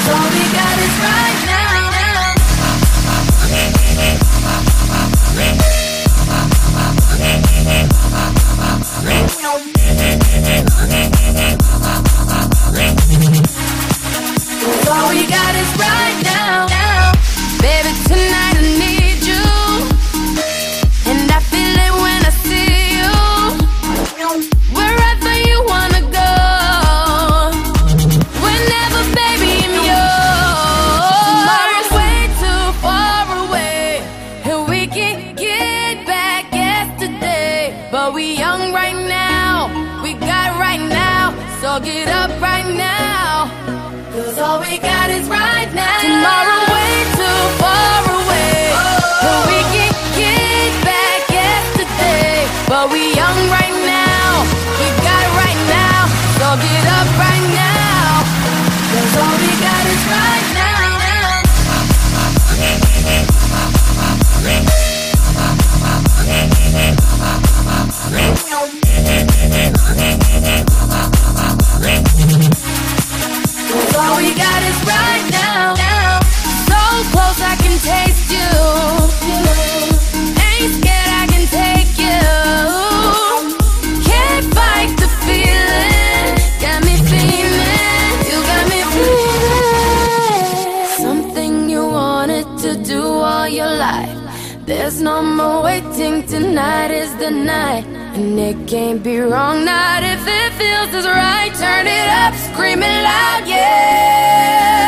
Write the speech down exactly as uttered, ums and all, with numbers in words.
all we got is right now. All we got is right now, now. Baby, tonight I need you, and I feel it when I see you. Wherever you wanna go, whenever, baby, I'm yours. Tomorrow's way too far away, and we can get back yesterday. But we young right now, we got right now, so get up right now. Cause all we got is right now. Tomorrow way too far away, oh. And we can get back yesterday. But we young right now, we got it right now, so get up right now. Cause all we got is right now. All we got is right now, now. So close I can taste you. Ain't scared I can take you. Can't fight the feeling. Got me feeling. You got me feeling. Something you wanted to do all your life. There's no more waiting. Tonight is the night. And it can't be wrong, not if it feels as right. Turn it up, scream it loud, yeah.